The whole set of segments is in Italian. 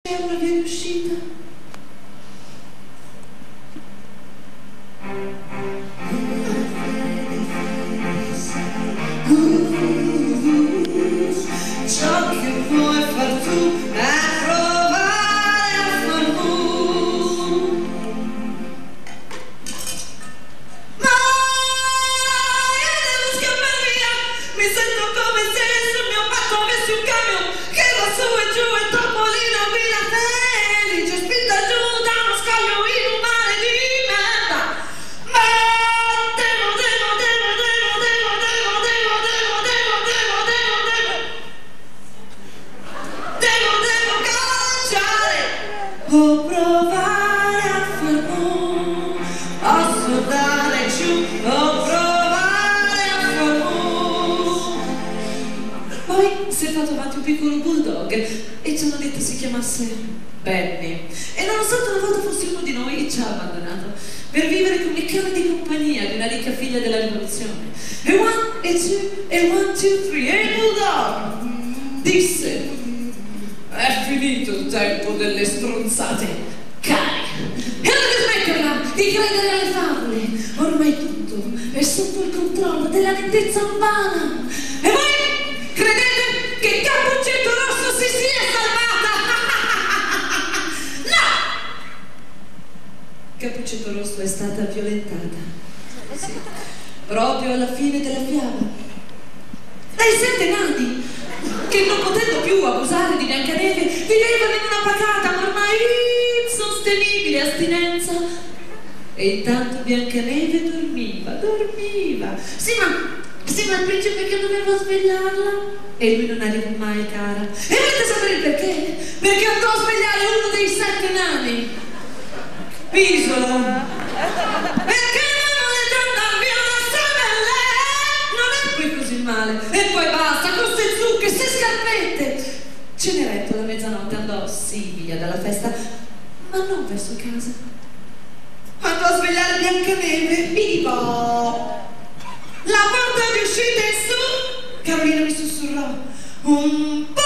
C'è una via d'uscita? Ciò che puoi far tu è provare a far tu. Ma io devo scappare via. Mi sento come se sul mio petto avessi un camion che va su e giù e topolino Villa Felice, spinta giù da uno scoglio in un mare di merda. Ma devo provare a far mu, posso dare giù, o provare a far mu. Poi si è fatto avanti un piccolo bulldog e ci hanno detto si chiamasse Benny, e nonostante una volta fosse uno di noi ci ha abbandonato per vivere come cane di compagnia di una ricca figlia della rivoluzione. E one, e two, e one, two, three, e il bulldog disse: è finito il tempo delle stronzate, cani. E dovete smetterla di credere alle favole. Ormai tutto è sotto il controllo della nettezza urbana. E voi credete che Cappuccetto Rosso si sia salvata? No! Cappuccetto Rosso è stata violentata. Sì. Proprio alla fine della fiaba. Dai 7 nani che, non potendo più abusare di Biancaneve, vivevano in una pacata ma ormai insostenibile astinenza. E intanto Biancaneve dormiva. Sì, ma il principe che doveva svegliarla e lui non arriva mai, cara. E volete sapere il perché? Perché andò a svegliare uno dei 7 nani. Pisola. Perché non volete andare via da Sabelle? Non è qui così male. E poi basta, con ste zucche, ste scarpette. Cenerentola alla mezzanotte andò sì via dalla festa, ma non verso casa. Andò a svegliare Biancaneve. Vivo! La porta di uscita è su. Carolina mi sussurrò: un po'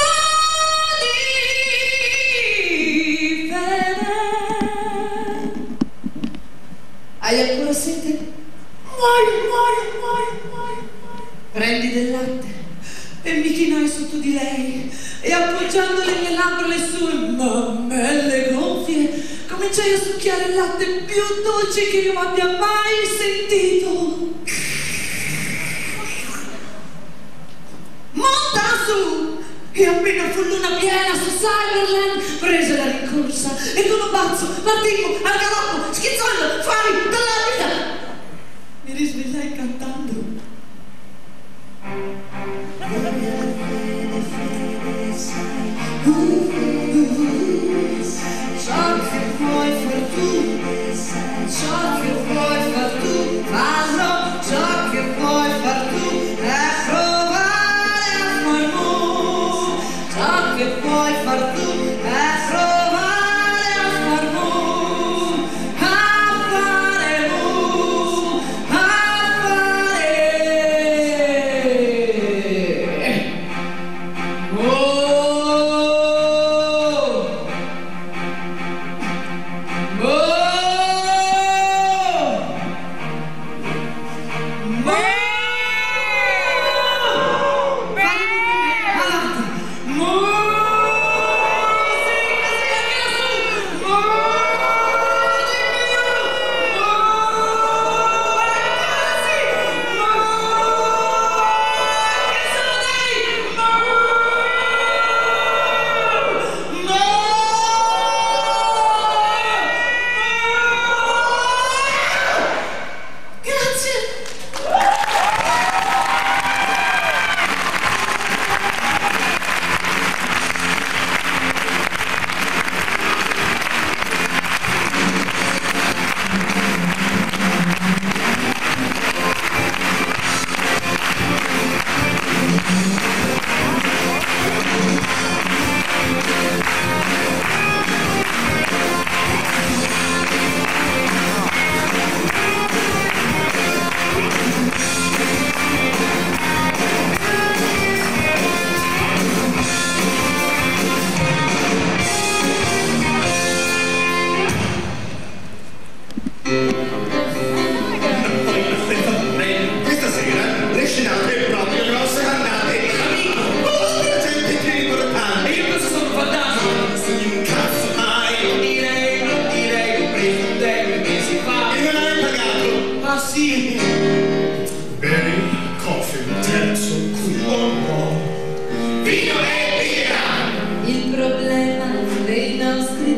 di fede. Hai ancora sete? Muoio. Prendi del latte. E mi chinai sotto di lei e appoggiando le mie labbra le sue mammelle gonfie cominciai a succhiare il latte più dolce che io abbia mai sentito. Monta su! E appena fu luna piena su Cyberland prese la rincorsa e con un bazzo partimmo al galoppo schizzando fuori dalla vita. Mi risvegliai cantando. Ciò che puoi far tu, ciò che puoi far tu, fallo, ciò che puoi far tu è provare a far mu, ciò che puoi far tu è provare a far mu, a fare mu, a fare. Oh!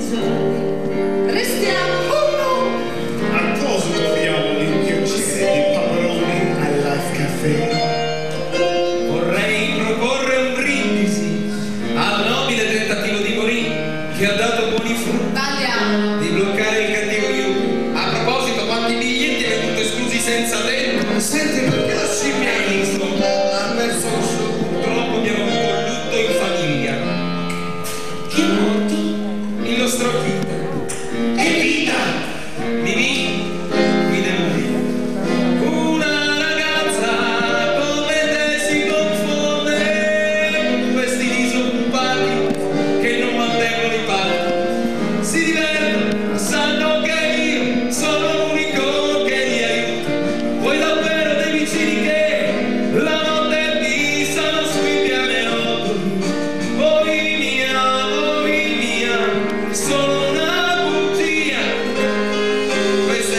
giorni restiamo uno. A cosa dobbiamo l'inchiocere di Paparoni al Life Café? Vorrei proporre un brindisi al nobile tentativo di Morin che ha dato buoni frutti. Balliamo. Di bloccare il cattivo Yuki. A proposito, quanti biglietti hai avuto esclusi senza tempo? Senti, perché la scimmia ha perso il suo... Purtroppo abbiamo avuto un lutto in famiglia. Chi è morto? Il nostro Kita. Evita! Mimì, guida morì. Una ragazza come te si confonde con questi disoccupati che non mantengono i patti. Si divertono, sanno che io sono l'unico che li aiuta. Vuoi davvero dei vicini che la notte pisano sui pianerottoli? Voi mia, sono una bugia. Questa è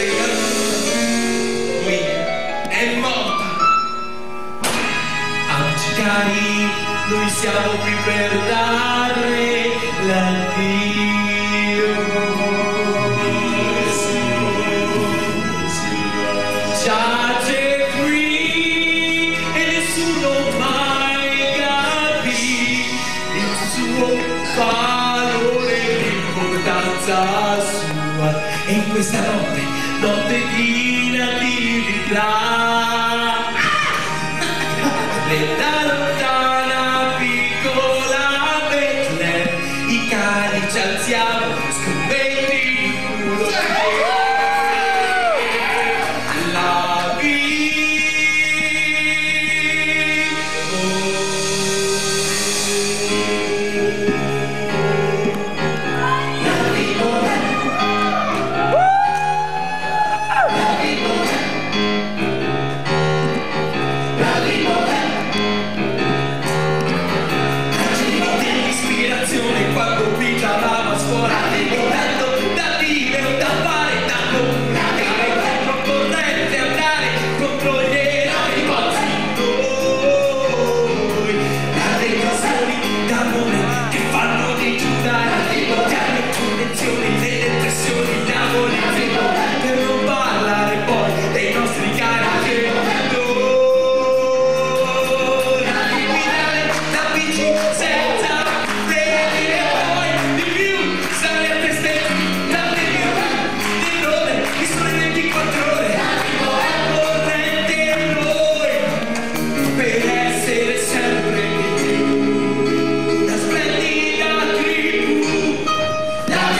è morta. Amici cari, noi siamo qui per dare l'addio. Giace qui e nessuno mai capì il suo valore, l'importanza sua. E in questa notte di natività, da lontana piccola Betlemme, i cani ci alziamo, scoperti di culo. La l'ispirazione quando qui la scuola, tanto da dire, da fare, da comprare, concorrente, andare contro gli eroi vostri. Noi, le emozioni d'amore che fanno di Giudare, le convenzioni, le depressioni, gli amori, per non parlare poi dei nostri cari genitori. Guidare da bici senza dire poi di più, stare a te stesso, tante di nome, i sole 24 ore, corrente noi, per essere sempre di più, una splendida tribù. La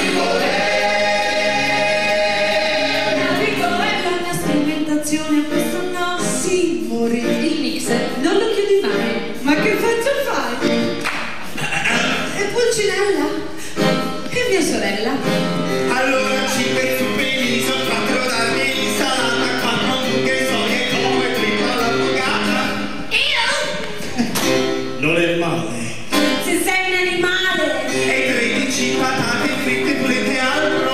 Vigo è la mia strumentazione, questo no. Sì, morì. Il mixer non lo chiudi mai. Ma che faccia fai? E Pulcinella? Che è mia sorella? Allora ci penso bene, sono 4 darmi l'insalata, 4 hamburger soie come prima l'avvocata. Io? Non è male. Se sei un animale. E 13 patate fritte volete altro?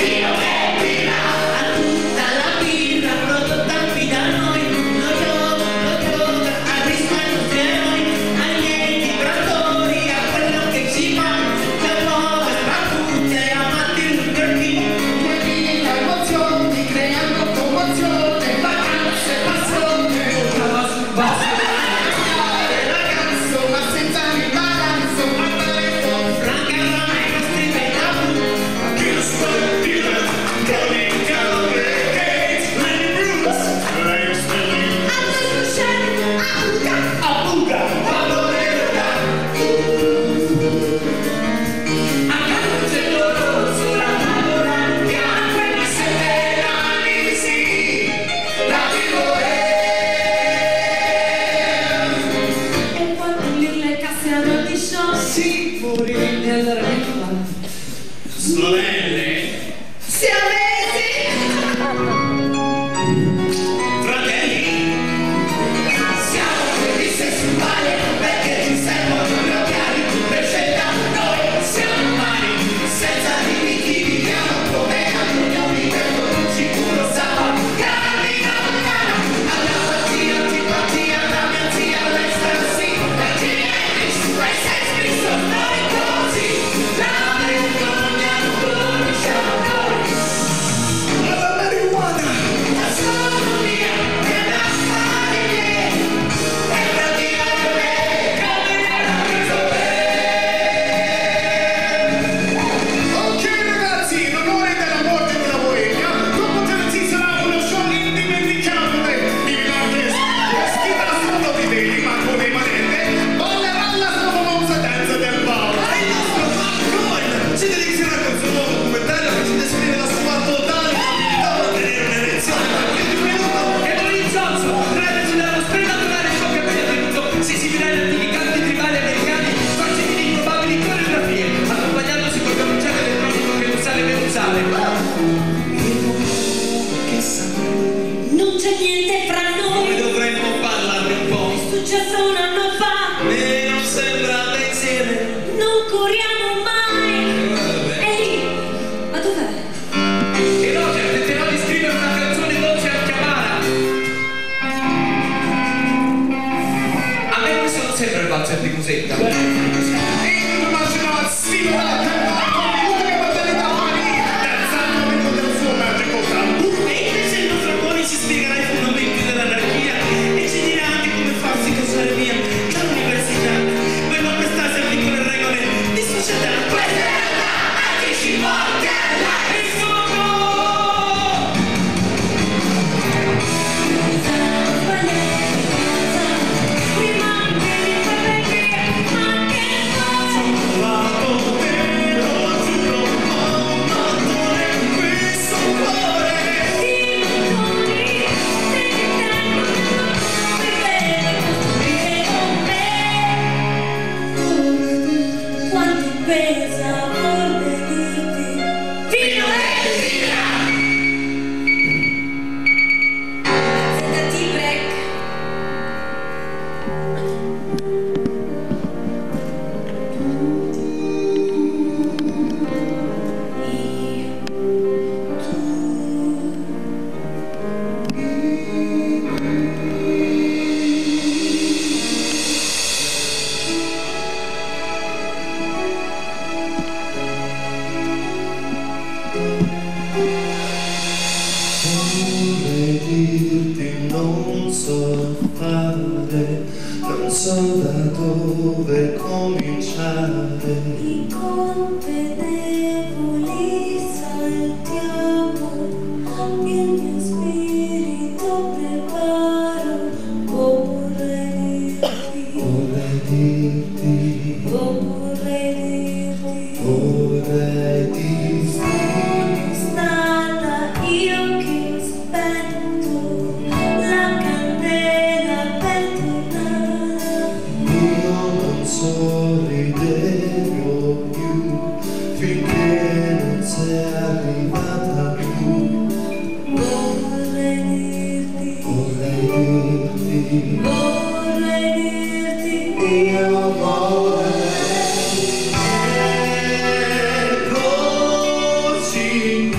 A tutta la birra prodotta qui da noi, lo gioca, a risparmio noi, ai miei vibratori, a quello che ci fa, la nuova sbattuta, a Martin Luther King, quelli da emozioni, creando commozione, vacanze, passione, Stava sul basso. ragazzo, ma senza imbarazzo, andare fuori, franca mai, nostri pedali. Che lo spazio, Tony Calabrese, Lenny Bruce, lei sta lì. Abuga, Valorella. Sì, morì, e allora che fa? Sorelle, Siamesi! fratelli, Siamo quelli sessuali perché ci servono gli occhiali per scelta. Noi siamo umani, senza limiti, viviamo come agnoni dentro un sicuro sapore. Carina lontana, alla mattina, antipatia, la mia zia, l'ecstasy, la G.N.X, questa è Cristo, noi così, la vergogna so da dove cominciare. I convenevoli saltiamo, il mio spirito preparo. Vorrei dirti, sono stata io che aspetto la candela per tornare. Io non sorriderò più finché non sei arrivata più. Vorrei dirti, io vorrei così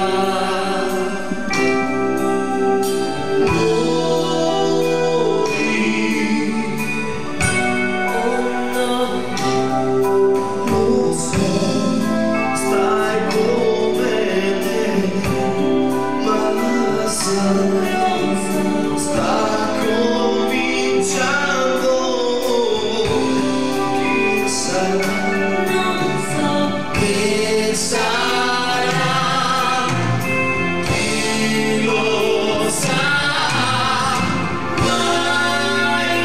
lo so, stai come me, ma sai, sta cominciando. Chi sarà? non so Chi sarà? Chi lo sa? Mai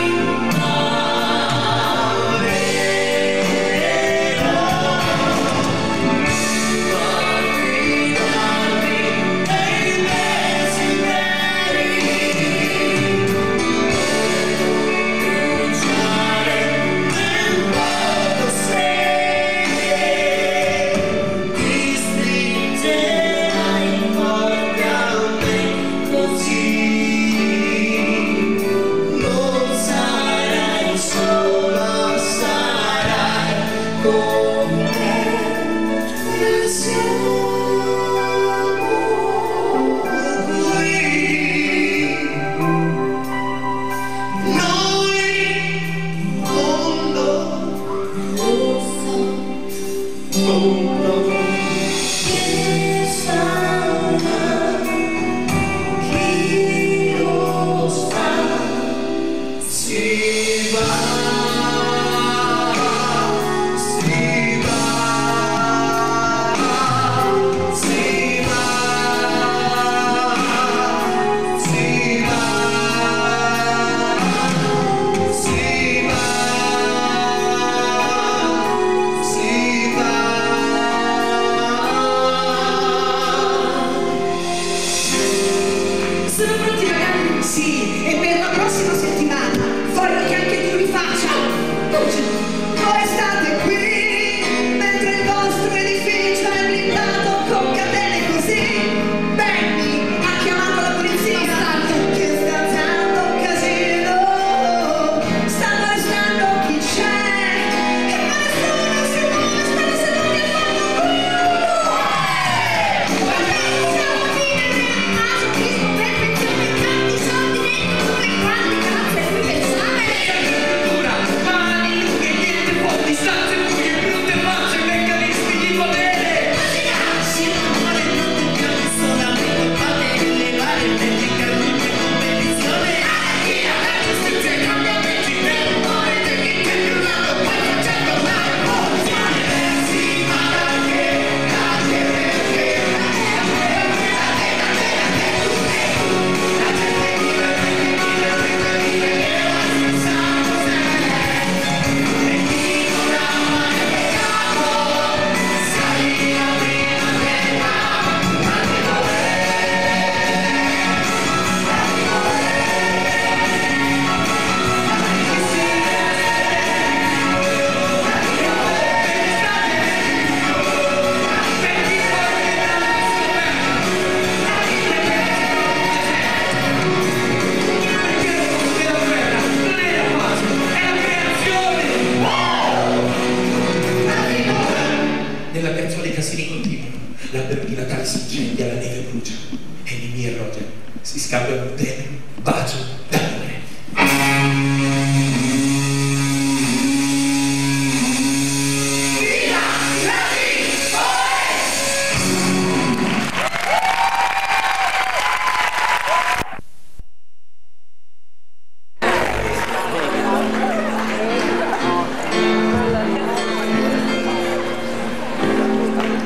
Sono pronti ragazzi? Sì, e per la prossima settimana voglio che anche tu li faccia. Voi state qui mentre il vostro edificio è blindato con catene così. Benny ha chiamato la polizia che sta facendo casino. Stanno arrestando chi c'è e ma nessuno si muove, stanno seduti e fanno Nella canzone i casini continuano, l'albero di Natale si incendia, la neve brucia e Mimì e Roger si scambiano un tenero bacio d'amore.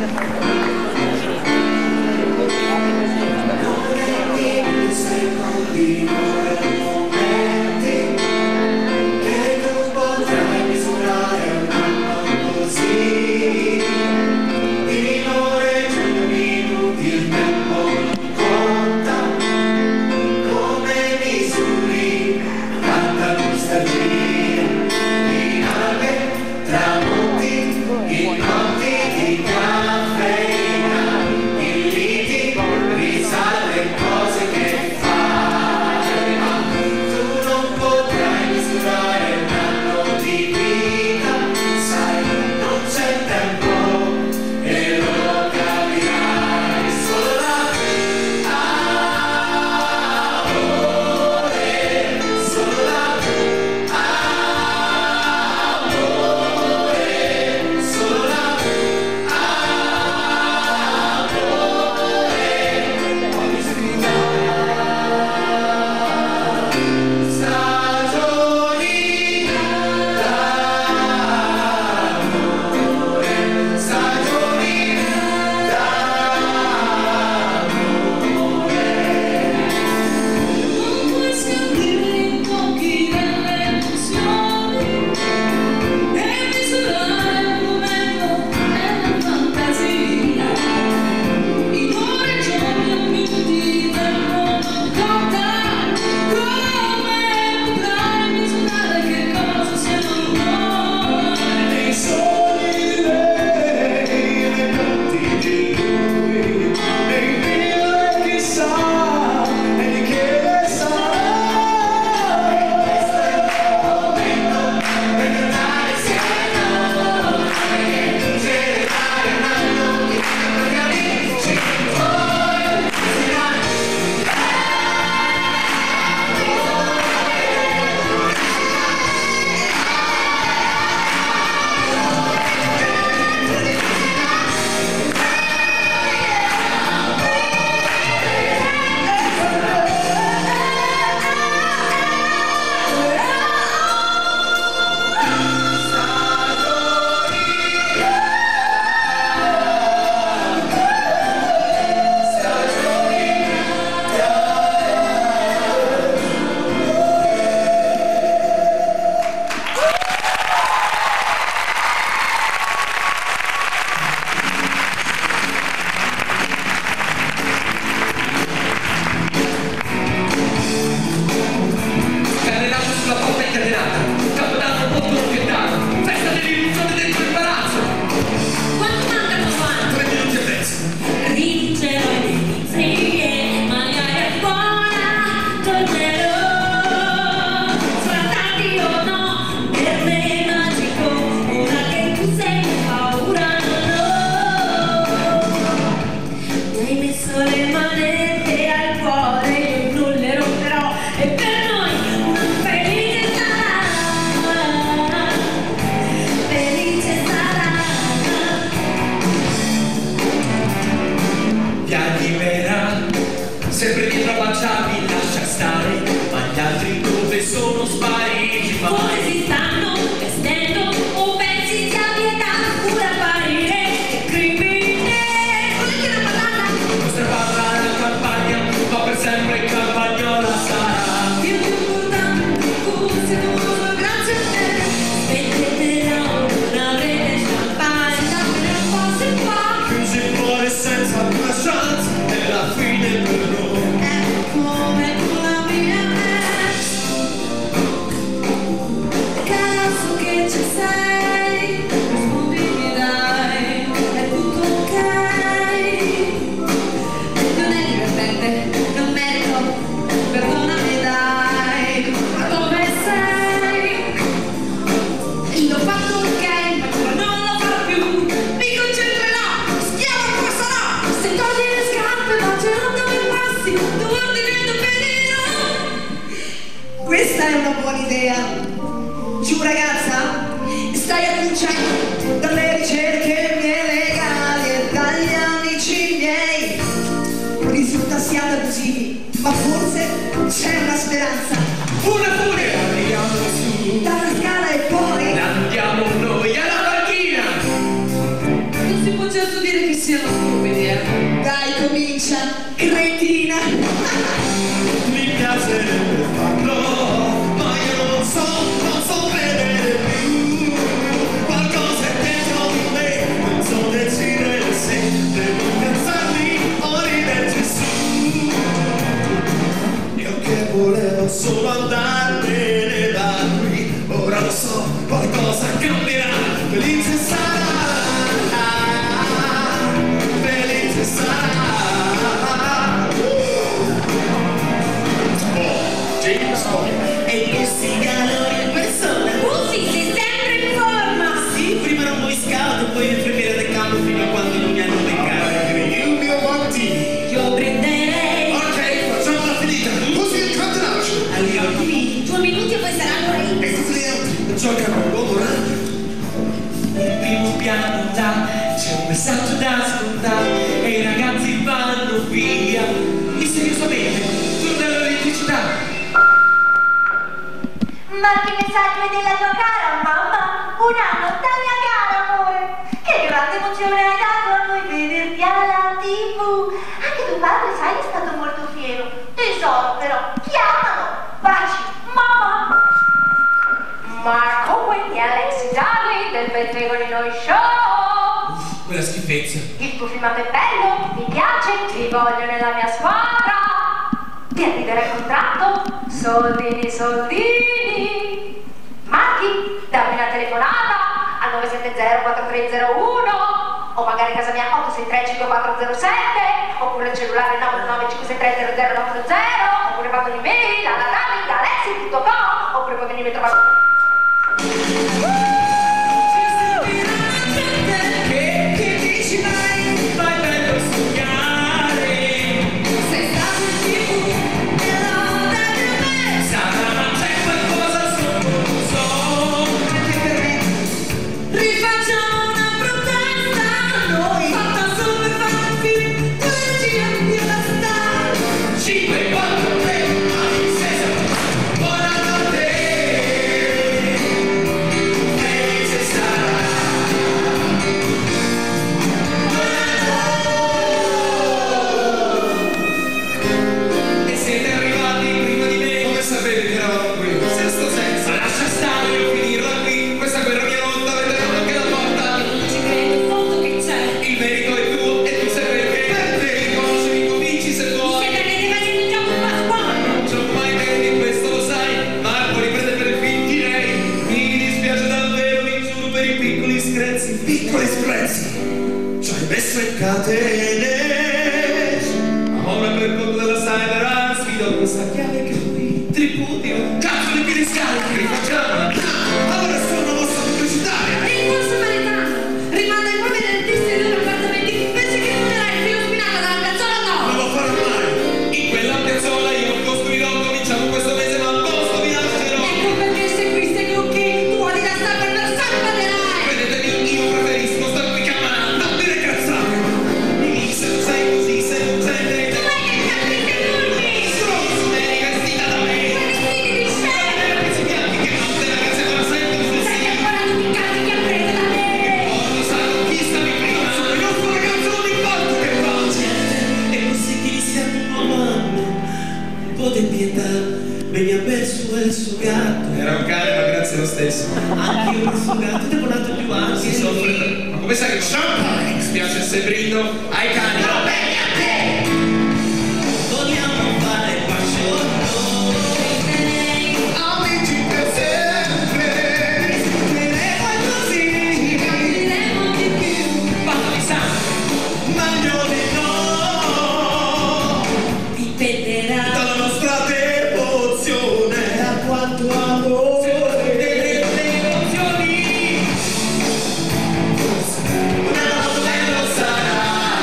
sempre dietro a baciarmi, lascia stare, ma gli altri dove sono spariti? Come si stanno vestendo o pensi sia vietato pure apparire crimine? Volete una patata? Questa parla la campagna, ma per sempre campagnola sarà. Più importante forse tu, grazie a te. Smettetela, non avrete champagne, dammene un po' se qua. Chiusi il cuore senza una chance, è la fine per noi. Come la mia ex, che adesso che ci sei, rispondimi dai, è tutto ok. Non è divertente, non merito, perdonami dai, ma dove sei? L'ho fatto ok, ma non lo farò più, mi concentrerò, schiavo come sarò, se togli le scarpe bacerò dove passi, tu guardi vedo pedino. Questa è una buona idea. Giù ragazza, stai annunciando dalle ricerche mie legali e dagli amici miei. Risulta siate abusivi, ma forse c'è una speranza. Una furia, arriviamo su, Dalla scala e poi la andiamo noi alla panchina. Non si può certo dire dire che siano stupidi, Dai, comincia, cretina. Mi piacerebbe farlo, ma io non so vedere più. Qualcosa è dentro di me, non so decidere se devo piazzarmi o riderci su. Io che volevo solo andarmene da qui, ora lo so, qualcosa cambierà, felice sarà, felice sarà. James Bond e questi calori in persona. Ufi, sei sempre in forma! Sì, prima ero un boy scout e poi infermiera del campo fino a quando non mi hanno beccato. Il mio martini. Io prenderei Ok, facciamo la finita, così il catenaccio. agli ultimi 2 minuti e poi saranno E rinti. tutti gli altri giocano l'uomo ragno. Nel primo piano là c'è un messaggio da ascoltare e i ragazzi vanno via. Misteriosamente torna l'elettricità. Ma che messaggio della tua cara mamma? Un anno da mia cara amore! Che grande emozione hai dato a noi vederti alla TV! Anche tuo padre, sai, è stato molto fiero. Tesoro, però, chiamalo! Baci, mamma! Marco Wendy e Alexi Davi del Pettegolino Show! Quella schifezza. Il tuo filmato è bello, mi piace, ti voglio nella mia squadra! Ti arriverà il contratto? Soldini, soldini! Marchi, dammi una telefonata al 970-4301 o magari casa mia 863-5407 oppure il cellulare 995630090 oppure mando un'email alla david@alexi.com oppure puoi venire a trovare. Che dici mai? Fai bello studiare. Sei stato in TV e loda di me. Sarà ma c'è qualcosa sotto, non so. Anche per me. Rifacciamo una protesta. Noi. Fatta solo per fare un film. Tu regia di una star. 5, 4, 3, Cesar, buonanotte. Felice sarà. E siete arrivati prima di me. Come sapete che eravamo qui? Sesto senso. Lascia stare, devo finirla qui. Questa guerra mia volta vedremo anche la porta. Non ci credo, in fondo che c'è? Il merito è tuo e tu sai perché. Per te riconoscimi, cominci se vuoi. Siete andati facendo il gioco pasquale! Non c'ho mai idea di questo, lo sai. Marco riprende per il film, direi. Mi dispiace davvero, mi giuro per i piccoli screzi. Piccoli screzi? Ci hai messo in catene. Ora per conto della Cyber sfido questa chiave che qui tripudio. Cazzo di piedi scalzi, rifacciamola. Allora sono una mossa pubblicitaria. E il buon samaritano rimanda i propri dentisti dei loro appartamenti invece che rimunerare il filo spinato dalla piazzola Non no! lo farò mai. In quella piazzola io costruirò, cominciamo questo mese, ma al posto vi lascerò. Ecco perché seguiste i trucchi tu di da star per versare baderai! Vedetemi, io preferisco star qui camminando, non dire cazzate. Se non sei così, se non sei Tu dentro. hai che capire che turni! Stronzo, vieni vestita da me. Quei vestiti di scena! Questi bianchi che notte la ragazza ancora sempre sul Sei sito. ancora tutti i cazzi che apprende da me! Porto sa conquistami prima. Io sto ragazzo non importa che faccia. E così chi siamo un uomo un po' di pietà. Veni a me su il suo gatto. Era un cane, ma grazie lo stesso. Anche io il suo gatto, ti ho volato più avanti. Si soffre. Ma come sai che champagne? Mi spiace se brindo ai cani. No, bene a te! Vogliamo fare passione. Amici per sempre. Vivremo così. Capiremo di più! Fatto di sangue. Meglio di no. Dipenderà Dalla nostra devozione a quanto amore delle emozioni. Una notte lo sarà.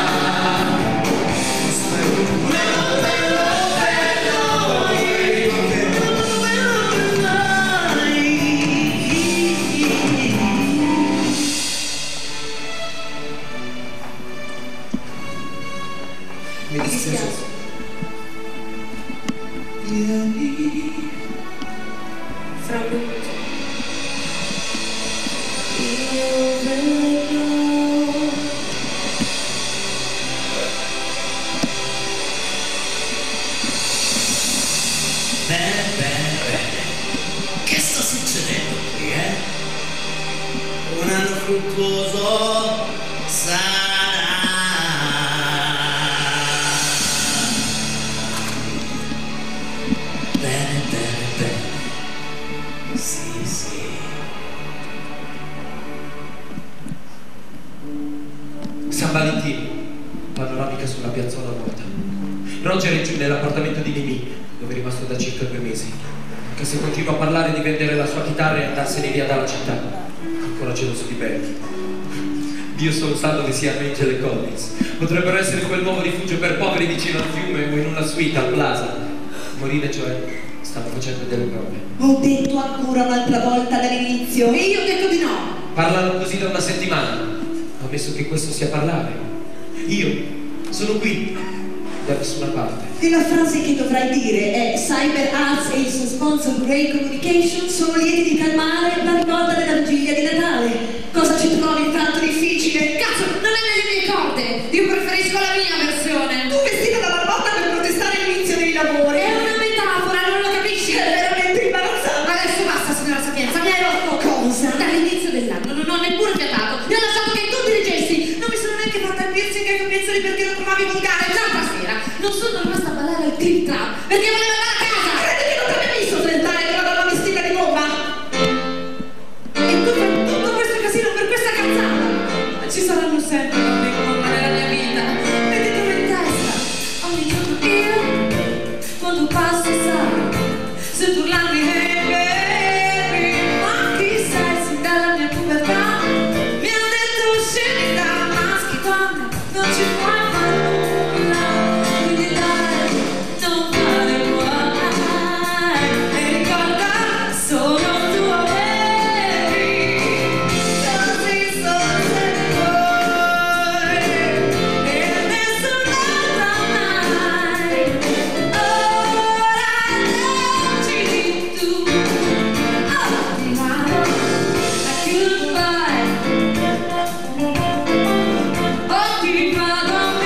Una notte lo per noi. Una notte lo per noi. Mi dispiace. fra un minuto. Io verrò panoramica sulla piazzola vuota. Roger è giù nell'appartamento di Mimì, dove è rimasto da circa 2 mesi. Anche se continua a parlare di vendere la sua chitarra e andarsene via dalla città, ancora geloso di Bertie. Dio solo sa dove sia Angel e Collins. Potrebbero essere quel nuovo rifugio per poveri vicino al fiume o in una suite al Plaza. Morire, cioè, stanno facendo delle prove. Ho detto ancora un'altra volta dall'inizio. E io ho detto di no. Parlano così da una settimana. Ammesso che questo sia parlare. Io sono qui, da nessuna parte. E la frase che dovrai dire è: Cyber Arts e il suo sponsor Grey Communication sono lieti di calmare la rivolta della vigilia di Natale. Cosa ci trovi tanto difficile? Cazzo, non è nelle mie corde! Io preferisco la mia versione! Tu vestita da barbotta per protestare all'inizio dei lavori. È una metafora, non lo capisci? È veramente imbarazzante. Adesso basta, signora Sapienza, mi hai rotto! Cosa? Dall'inizio dell'anno non ho neppure fiatato, mi ho lasciato che tu dirigessi! Non mi sono neanche fatta il piercing ai capezzoli perché lo trovavi volgare l'altra sera! Non sono rimasta a ballare al Clip Trap perché volevo andare a casa! Credi che non ti abbia visto tentare con la donna vestita di bomba? E tu fai tutto questo casino per questa cazzata! Ci saranno sempre donne in bomba nella mia vita! Mettitelo in testa! Ogni giorno io, quando passo sai, sento urlarmi hey baby, ma chi sei sin dalla mia pubertà? Mi hanno detto scegli da maschi donne, non ci puoi fare nulla, quindi dai, non fare guai, e ricorda, sono tua baby, così sono sempre voi, e nessun altro mai, ora decidi tu, ti mando a goodbye, oh ti vado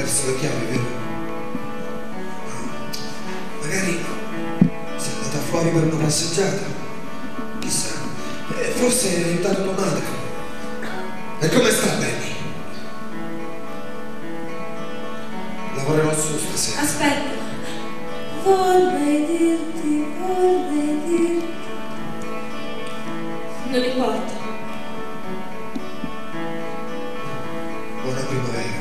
perso le chiavi, vero? Magari sei andata fuori per una passeggiata. Chissà, forse hai aiutato tua madre. E come sta Benny? Lavorerò su stasera. Aspetta, vorrei dirti. Non importa. Buona primavera.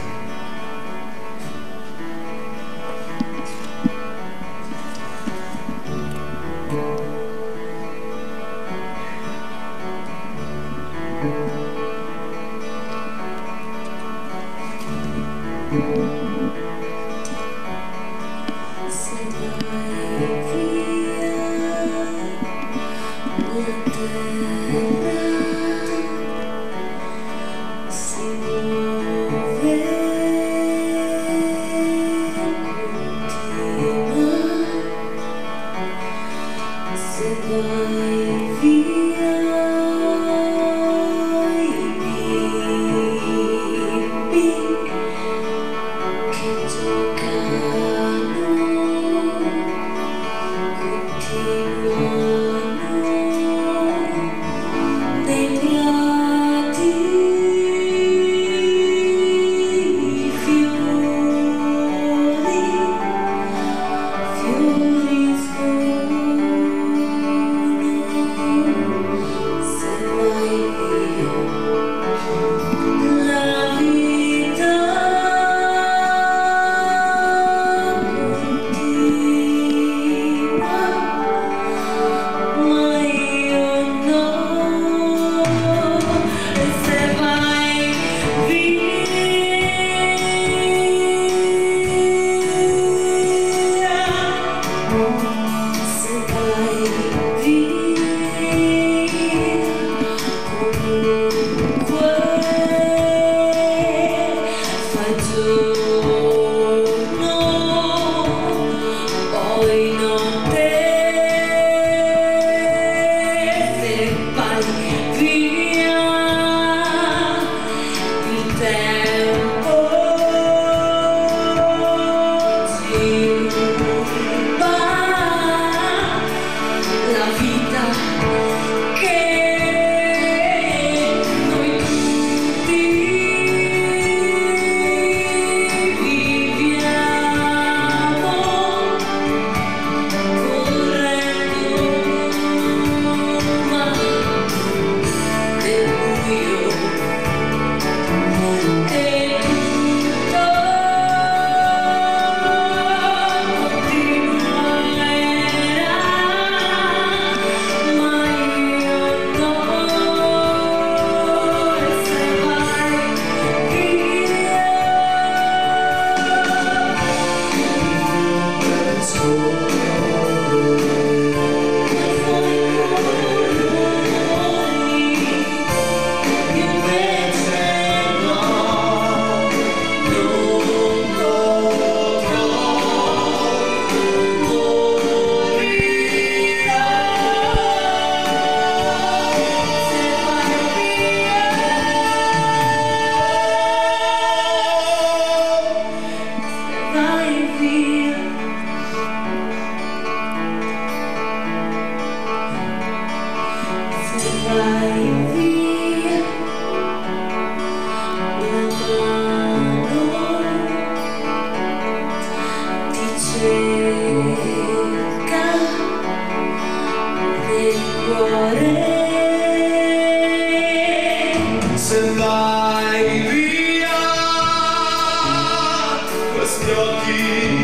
Se vai via, questi occhi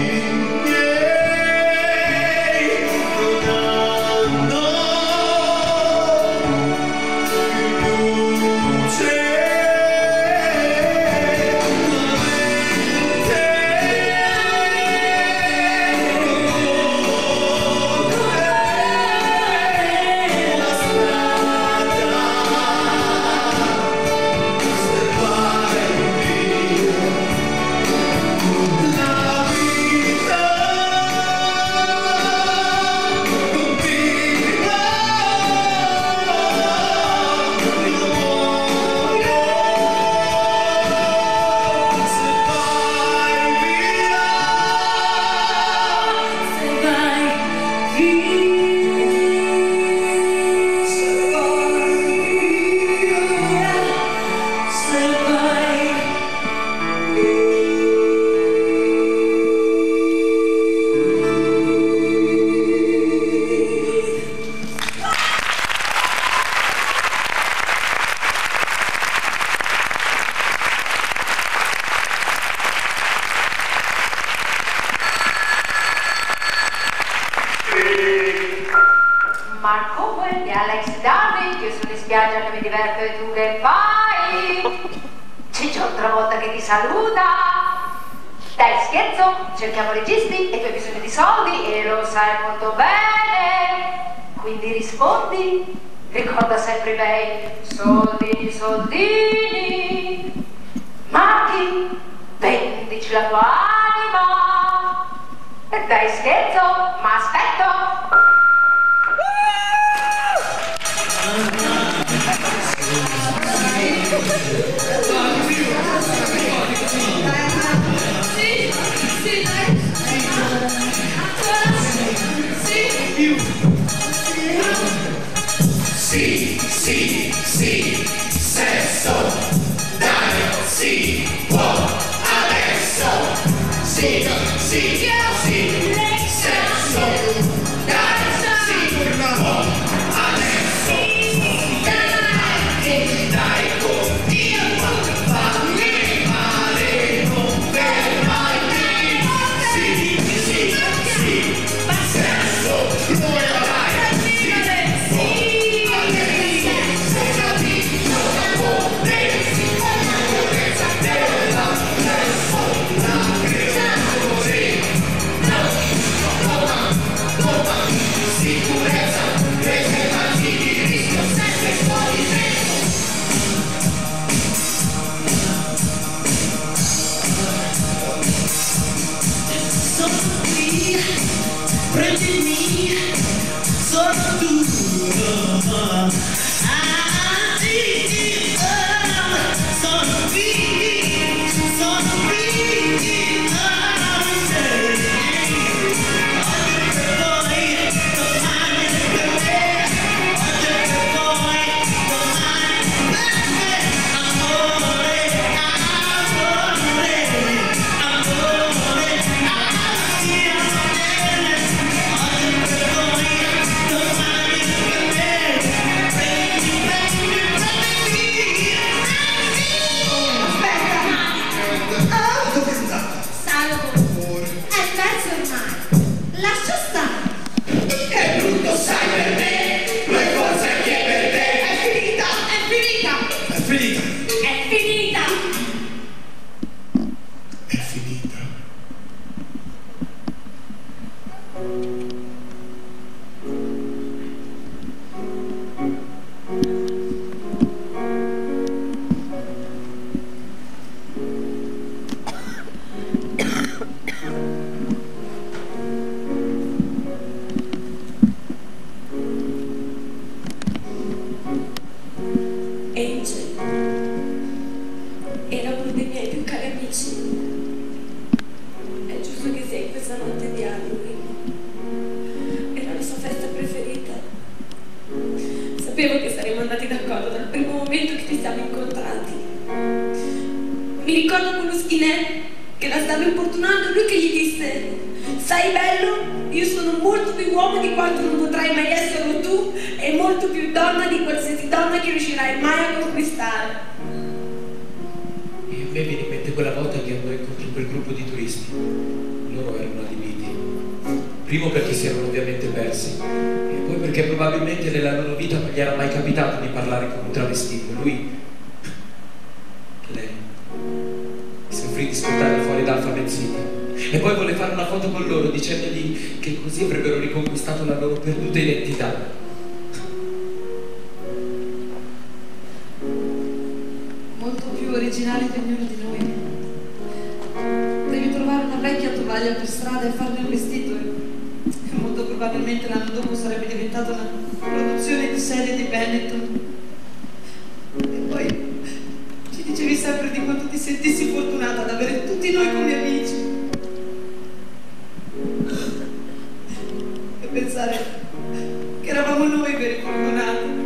miei non hanno più luce, la mente la strada. Se vai via, la Mark Owen e Alex Darwin, che sono in spiaggia che mi diverto e tu che fai? Ciccio Travolta che ti saluta. Dai scherzo, cerchiamo registi e tu hai bisogno di soldi e lo sai molto bene. Quindi rispondi, ricorda sempre i bei soldini, soldini. Marchi, vendici la tua anima. E dai scherzo, ma aspetto. Sì, sesso, dai, sì, può, adesso. Sì, sesso, dai, sì, può, adesso. Dai, continua, fammi male, non fermarti. Sì, sesso, prendimi, sono tu. Era uno dei miei più cari amici. È giusto che sia in questa notte di Halloween. Era la sua festa preferita. Sapevo che saremmo andati d'accordo dal primo momento che ci siamo incontrati. Mi ricordo quello skinhead che la stava importunando, lui che gli disse: sai bello, io sono molto più uomo di quanto non potrai mai esserlo tu e molto più donna di qualsiasi donna che riuscirai mai a conquistare. E a me viene in mente quella volta che andò incontro quel gruppo di turisti. Loro erano adibiti. Primo perché si erano ovviamente persi, e poi perché probabilmente nella loro vita non gli era mai capitato di parlare con un travestito. Lei si offrì di ascoltarli fuori da Alphabet City e poi volle fare una foto con loro dicendogli che così avrebbero riconquistato la loro perduta identità. Molto più originale di ognuno di noi. Devi trovare una vecchia tovaglia per strada e farne un vestito e molto probabilmente l'anno dopo sarebbe diventata una produzione di serie di Benetton. E poi ci dicevi sempre di quanto ti sentissi fortunata ad avere tutti noi come amici. E pensare che eravamo noi i veri fortunati.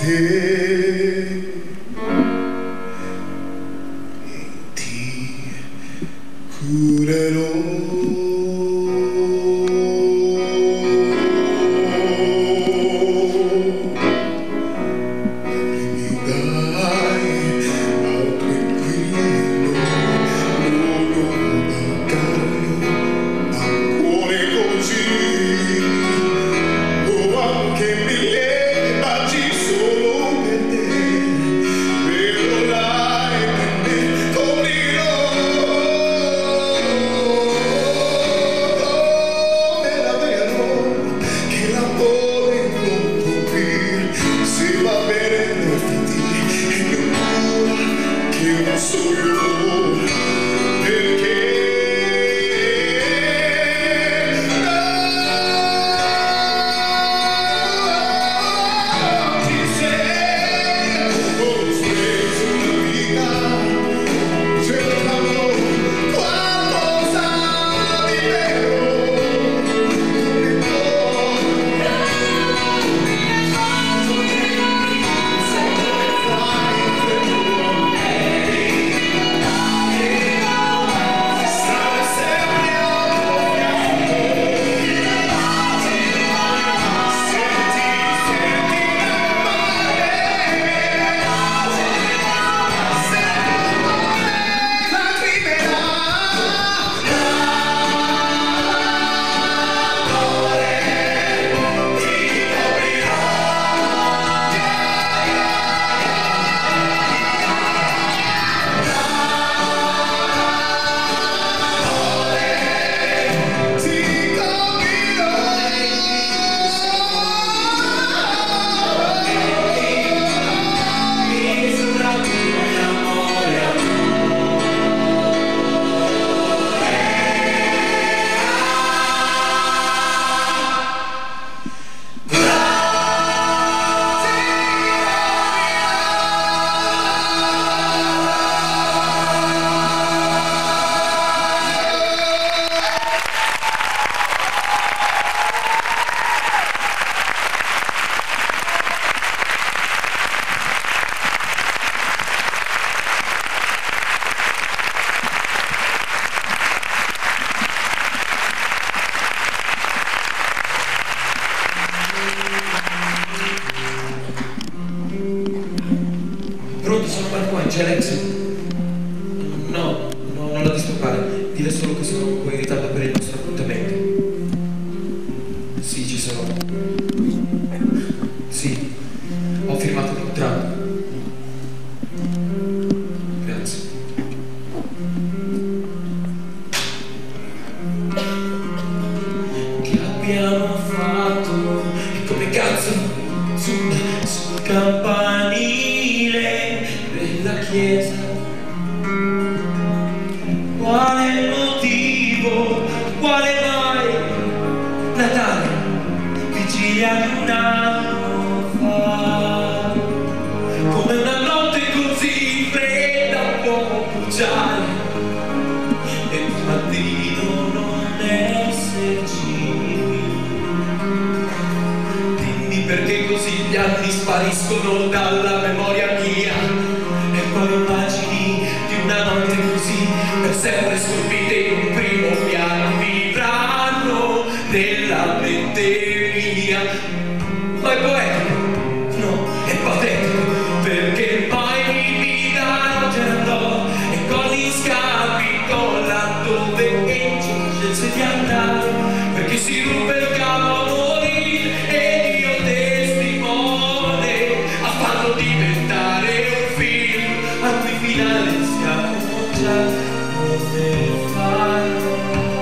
Pronto, sono Marco, c'è Alex? No, non la disturbare. Dile solo che sono un po' in ritardo per il nostro appuntamento. Sì, ci sono. Sì, ho firmato il contratto. Grazie. Che abbiamo fatto? E come cazzo? Sul campanile della chiesa. Quale motivo? Quale mai? Natale, vigilia di un anno fa. Come una notte così fredda può bruciare e il mattino non esserci. Dimmi perché così gli anni spariscono dalla memoria mia e poi immagini di una notte così per sempre scolpite in un primo piano vivranno nella mente mia. Ma è poetico? No, è patetico, perché poi mi vita ce andò e con gli scappi là dove scelse di andare, perché si ruppe il capo a morire e io testimone a farlo diventare un film a cui finale siamo già. Come farlo?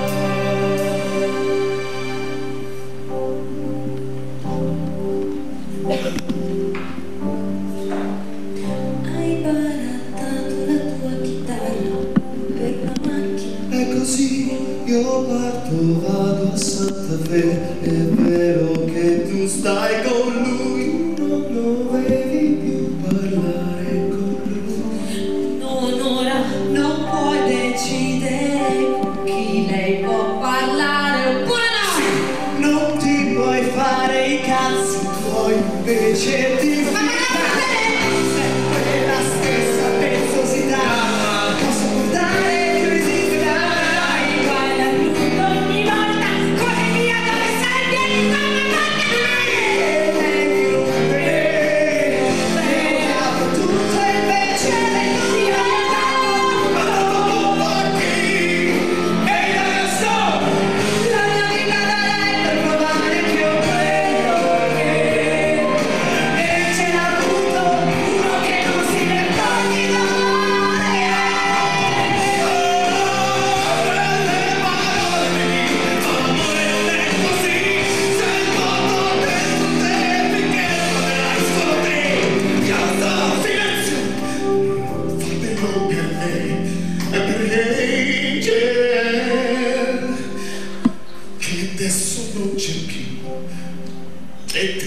Hai barattato la tua chitarra per la macchina. È così, io parto, vado a Santa Fe. È vero che tu stai con lui, non dovevi più parlare con lui. Non ora, non puoi decidere con chi lei può parlare oppure no. Non ti puoi fare i cazzi tuoi invece di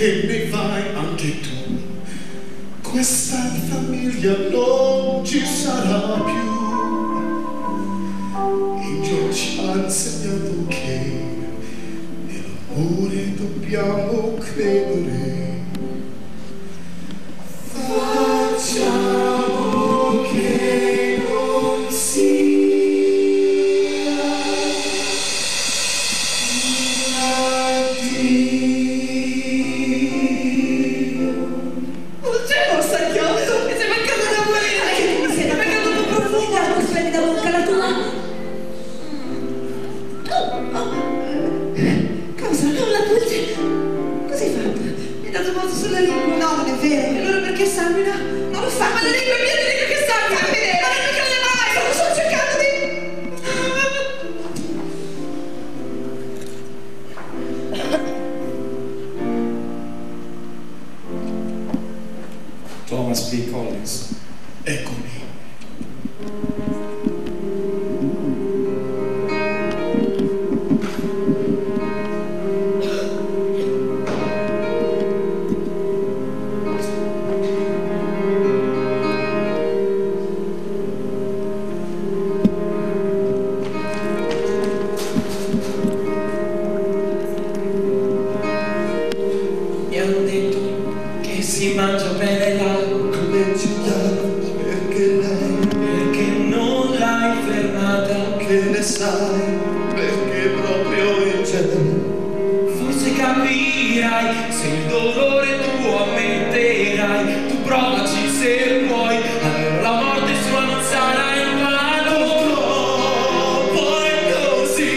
che ne fai anche tu? Questa famiglia non ci sarà più. I giorni ci hanno insegnato che nell'amore dobbiamo credere. Facciamo che non sia un addio. Lo sacchiotto! Mi sei mancato da morire! Che mi sei mancato un po' profonda la tua splendida bocca, la tua... Cosa? Non la pulce? Cos'hai fatto? Mi hai dato un moto sulla lingua? No, non è vero. E allora perché sanguina? Non lo fa, ma la lingua è mia, ti dico che sanguina! Fammi vedere! Ma non mi crede mai! Sto cercando di... Thomas B. Collins. Eccomi. Mi hanno detto che si mangia bene là, Come Giuliano, perché lei, perché non l'hai fermata. che ne sai, perché proprio in genere. Forse capirai se il dolore tu ammetterai. Tu provaci se puoi, allora la morte sua non sarà in vano. Poi così,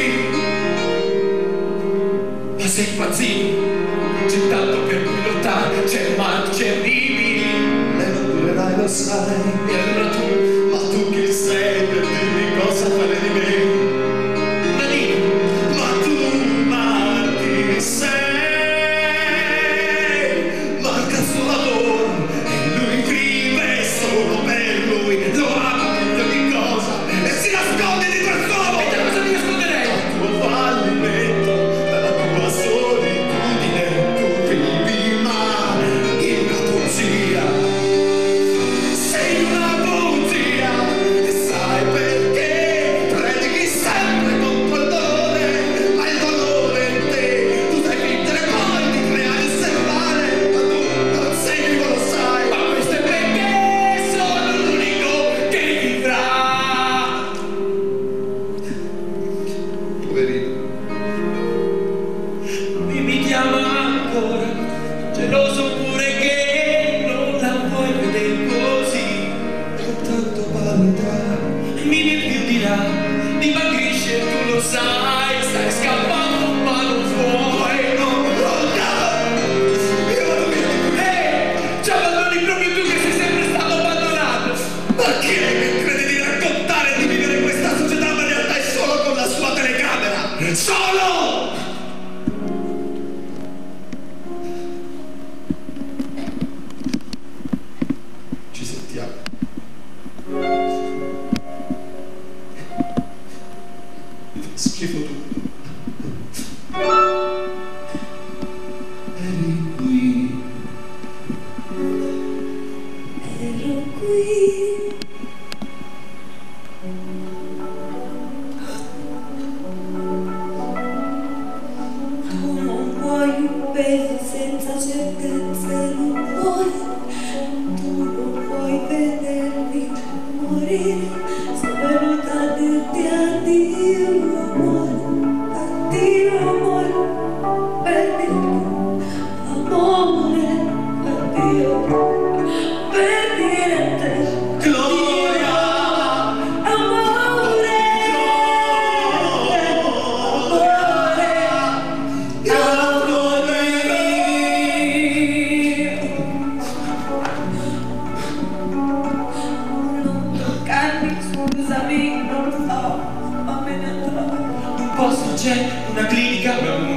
Ma sei impazzito, c'è tanto per cui lottare, c'è male, c'è brividi. lei non durerai, lo sai. E allora tu, Ma tu chi sei per dirmi cosa fare di me? Nadine, Ma tu, chi sei? Manca il suo lavoro e lui vive solo per lui. Lo ama più di ogni cosa e si nasconde dietro il suo. e da cosa mi nasconderei? Dal tuo fallimento, dalla tua solitudine, tu vivi male in una bugia. Sei una bugia e sai perché predichi sempre contro il dolore, ma il dolore in te tu sai fingere poi di creare e osservare, ma tu non sei vivo, lo sai. Ma questo è perché sono l'unico che vivrà. Poverino. Mi chiama ancora, geloso pure che non la vuoi vedere così. Tanto valuta, Mi più di là, mi magrisce, tu lo sai, stai scappando ma non puoi. non roga, io vado via. Ci abbandoni proprio tu che sei sempre stato abbandonato. Ma chi è che crede di raccontare di vivere questa società, ma in realtà è solo con la sua telecamera? Solo! Ci sentiamo. Schifo tutto. Eri qui. Ero qui. Tu non vuoi un bene senza certezze, non vuoi. Tu non vuoi vedermi morire. Sono venuta a dirti addio, amore. Addio, amore. Per dirti amore. Addio. Per dire a te Gloria! amore, non toccarmi, scusami, non lo so, ma me ne andrò. Un posto c'è, una clinica,